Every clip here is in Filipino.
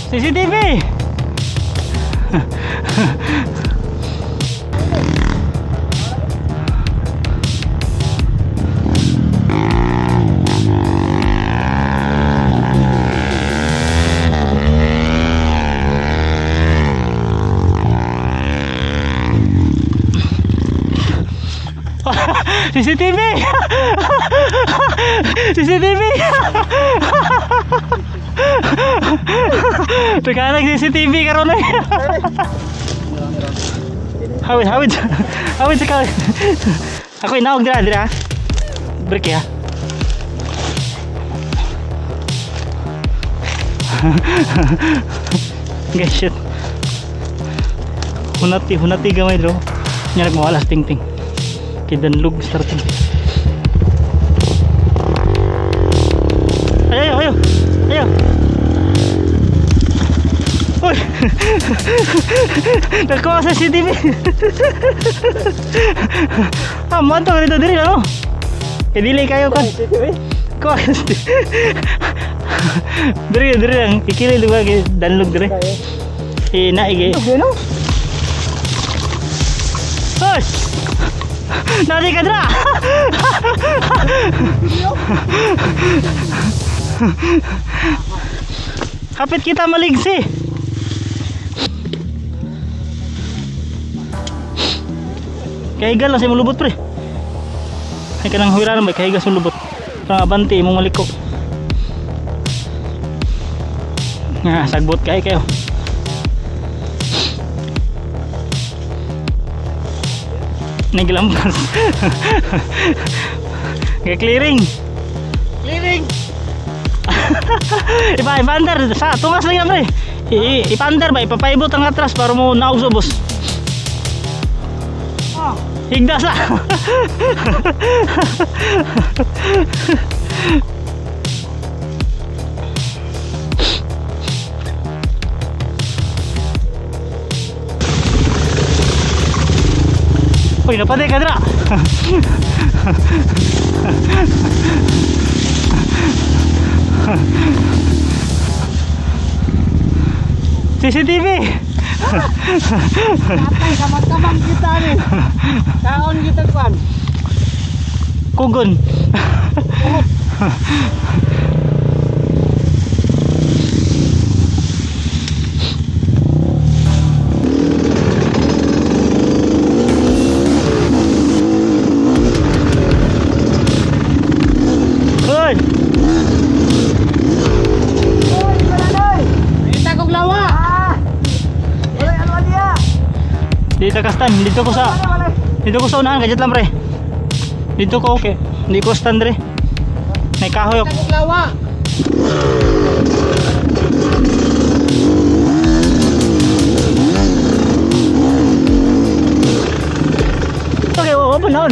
CCTV. CCTV. CCTV. Tekanang CCTV karon ay. Hawid sekali. Aku inaog dira. Break ya. Guys, shit. Hunati gamay bro. Nya nagmawalas ting-ting. Kidanlog starting. Ayo. Uy. Nakuha sa CCTV. Mantap dito diri ano? Kedili kayo kan. Kuha ka diri lang ikili diba danlog diri. Naigi. Hoy. Nari ka dra. Kapit kita maligsi. Kahigal lang sa mulubot pre. Ay kanang huwiranan ba kahigal sa mulubot. Parang abanti imong malikok. Nga sagbot kayo. Naglampas. Clearing. Ipandar sa tungas lang yan pre. Ipandar ba ipapaibot ang atras para mo nauso boss. Higdas lah. Uy, napatay ka dra. CCTV. Patay kamang kita nih. Kaon kita kan. Kugon. Dito ka stand, dito ko sa unahan, gadget lang pre. Dito ko okay, hindi ko stand re. May kahoy ako. Lawa. Okay, open naon.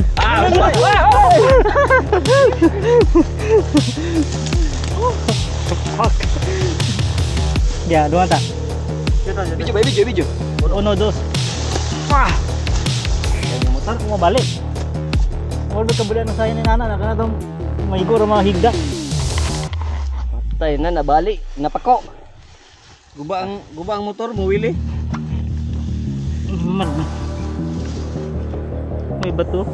Fuck. Ya, dua ta. Video. 1, 2. Wah. Kaya motor mo balik. Wala ka bala na sayo ni nana na kana tong maiguro mga higda. Patay na nabali, napako. Guba ang motor mo wili. Man. May bato.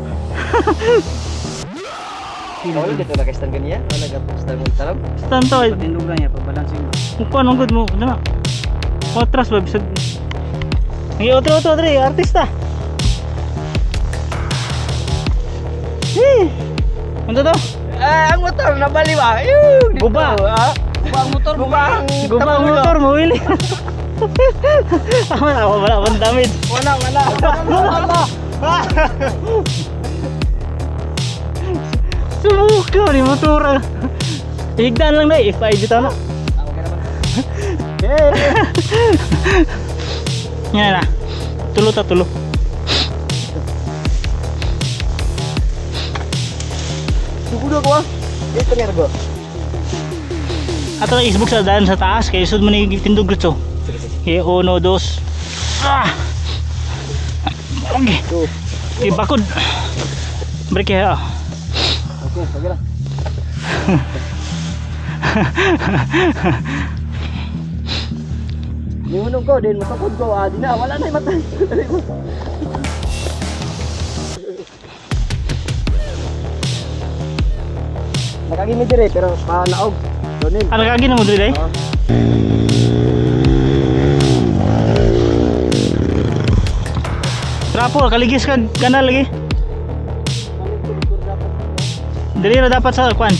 Kawal dito na kay stand ganiya, wala gapos stand mo tarap. Stand to. Patindog lang ya pabalancing ba. Kung anong good mo, na. Patras ba bisag. Ngi otro dre, artista. Ano to? Ang motor nabali ba? Guba. Guba ang motor, guba ang motor mo wili. Wala pang damage. Wala. Sumuka ni motor. Higdan lang na, if-i dito na. Yan na. Tulo. Sugudo ko ah. Ito nga go. Ato na isbog sa daan sa taas kaya sud man ni tindog gritso. Okay, 1, 2. Okay. Bakod. Break ya. Okay, sige lang. Niunog ko din masapod ko di na wala na matay. Nakagimi dire pero pa naog. Donin. Ano kagi na mo dili? Oh. Trapo kaligis ka kanal lagi. Diri ra dapat sa kwan.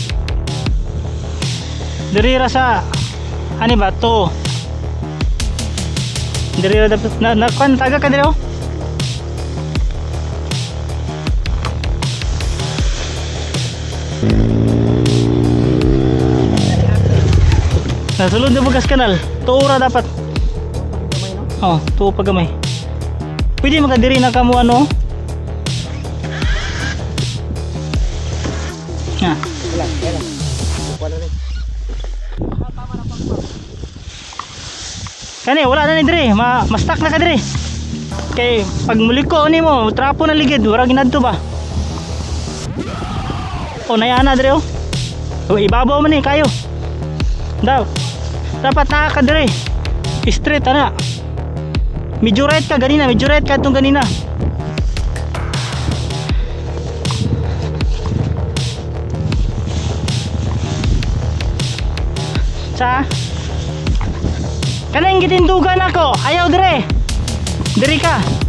Diri ra sa ani ba to? Diri ra dapat na kwan taga ka diri oh. Nasulod na bugas kanal. Tuo ra dapat. Oh, tuo pa gamay. Pwede makadiri na kamo ano? Ah. Yan. Kuha na rin. Kani wala na ni dire, ma-stuck na ka dire. Kay pag muliko ni mo, trapo na ligid, wala ginadto ba? O nayana dire oh. O ibabaw man ni kayo. Dapat na ka dire. Straight ana. Medyo right ka itong ganina. Sa kanang gitindugan ako, ayaw dire. Diri ka.